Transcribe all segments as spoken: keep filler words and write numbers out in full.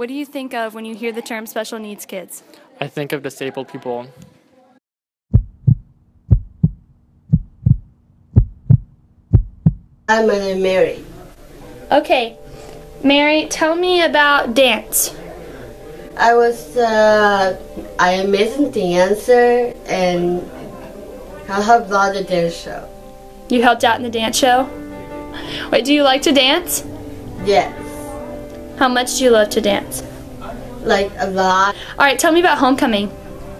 What do you think of when you hear the term special needs kids? I think of disabled people. Hi, my name is Mary. Okay, Mary, tell me about dance. I was uh, I am amazing dancer and I helped out the dance show. You helped out in the dance show? Wait, do you like to dance? Yes, How much do you love to dance? like a lot. Alright, tell me about homecoming.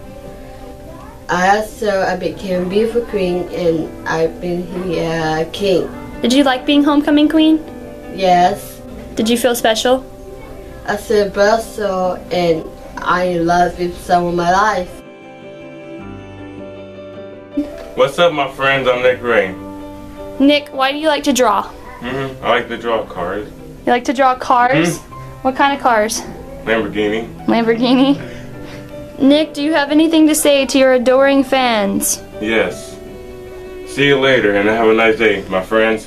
I also I became beautiful queen and I've been here king. Did you like being homecoming queen? Yes, Did you feel special? I said Brussels and I love it some of my life. What's up, my friends? I'm Nick Ray. Nick, why do you like to draw? Mm-hmm. I like to draw cars. You like to draw cars? Mm-hmm. What kind of cars? Lamborghini. Lamborghini. Nick, do you have anything to say to your adoring fans? Yes. See you later and have a nice day, my friends.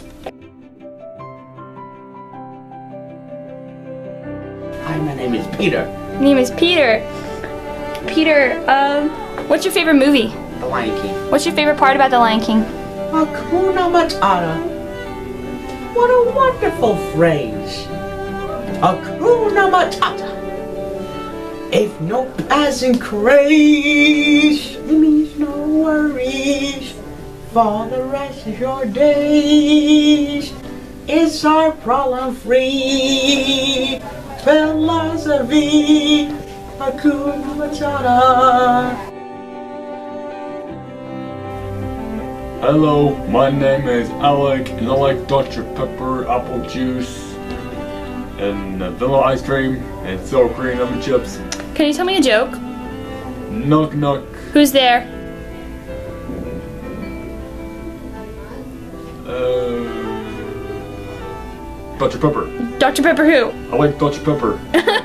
Hi, my name is Peter. My name is Peter. Peter, um, what's your favorite movie? The Lion King. What's your favorite part about The Lion King? Hakuna Matata. What a wonderful phrase. Hakuna Matata. If no passing craze, it means no worries for the rest of your days. It's our problem-free philosophy. Hakuna Matata. Hello, my name is Alec, and I like Doctor Pepper, apple juice, and uh, vanilla ice cream, and sour cream lemon chips. Can you tell me a joke? Knock knock. Who's there? Uh, Doctor Pepper. Doctor Pepper who? I like Doctor Pepper.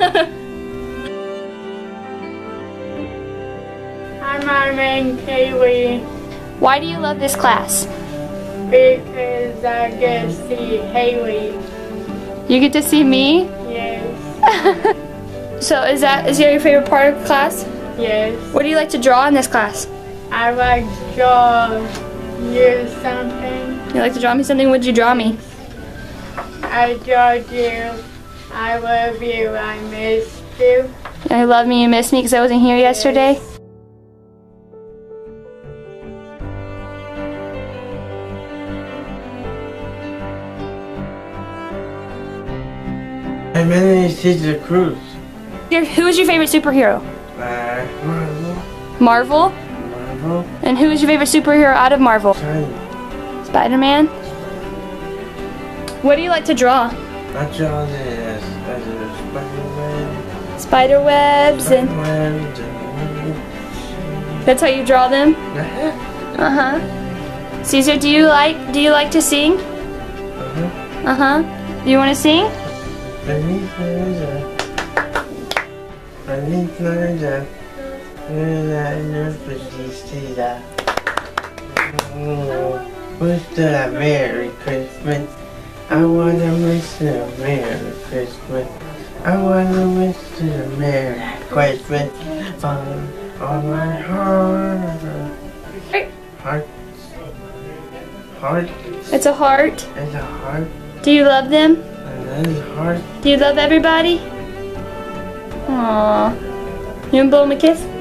Hi, my name is Kaylee Why do you love this class? because I get to see Haley. You get to see me? Yes, So is that is that your favorite part of class? yes. What do you like to draw in this class? I like to draw you something. You like to draw me something? What'd you draw me? I draw you. I love you. I miss you. You love me, you miss me because I wasn't here yesterday? My name is Caesar Cruz. Your, who is your favorite superhero? Uh, Marvel. Marvel? Marvel. And who is your favorite superhero out of Marvel? China. Spider-Man? What do you like to draw? I draw this as a Spider-Man. Spider webs and that's how you draw them? Uh-huh. Uh-huh. Caesar, do you like do you like to sing? Uh-huh. Uh-huh. Do you want to sing? Feliz Navidad. Feliz Navidad. Feliz Felicidad. Wish you a Merry Christmas. I wanna wish you a Merry Christmas. I wanna wish you a Merry Christmas from all my heart. Heart. Heart. It's a heart. It's a heart. Do you love them? And that is heart. Do you love everybody? Aww. You want to blow them a kiss?